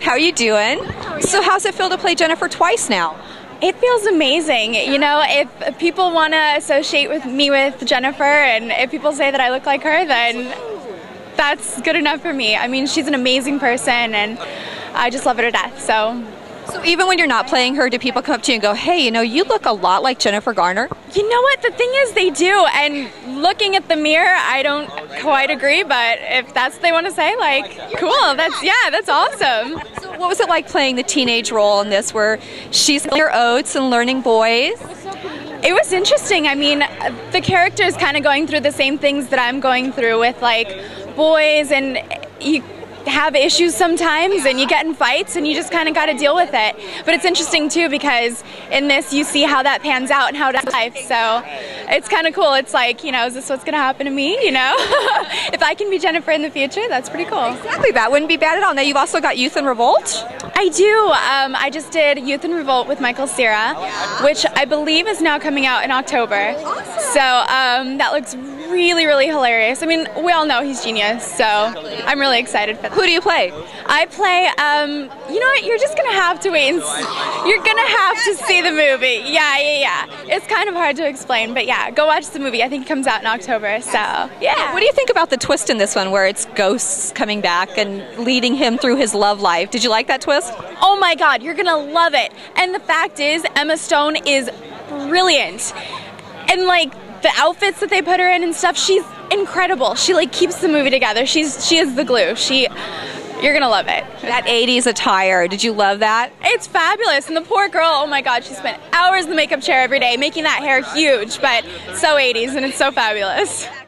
How are you doing? So how's it feel to play Jennifer twice now? It feels amazing. You know, if people want to associate with me with Jennifer, and if people say that I look like her, then that's good enough for me. I mean, she's an amazing person, and I just love her to death. So even when you're not playing her, do people come up to you and go, hey, you know, you look a lot like Jennifer Garner? You know what? The thing is, they do. And looking at the mirror, I don't quite agree, but if that's what they want to say, like, cool. That's awesome. So what was it like playing the teenage role in this, where she's in her oats and learning boys? It was interesting. I mean, the character is kind of going through the same things that I'm going through with, like, boys, and you have issues sometimes, and you get in fights, and you just kind of got to deal with it. But it's interesting too, because in this you see how that pans out and how that's life. So it's kind of cool. It's like, you know, is this what's going to happen to me? You know, if I can be Jennifer in the future, that's pretty cool. Exactly, that wouldn't be bad at all. Now you've also got Youth in Revolt. I do. I just did Youth in Revolt with Michael Cera, which I believe is now coming out in October. So that looks really, really hilarious. I mean, we all know he's genius, so I'm really excited for that. Who do you play? I play, you know what, you're just going to have to wait and you're going to have to see the movie. Yeah. It's kind of hard to explain, but yeah, go watch the movie. I think it comes out in October, so yeah. What do you think about the twist in this one, where it's ghosts coming back and leading him through his love life? Did you like that twist? Oh my God, you're going to love it. And the fact is, Emma Stone is brilliant. And like, the outfits that they put her in and stuff, she's incredible. She like keeps the movie together. She is the glue. You're gonna love it. That 80s attire, did you love that? It's fabulous. And the poor girl, oh my God, she spent hours in the makeup chair every day making that hair huge, but so 80s, and it's so fabulous.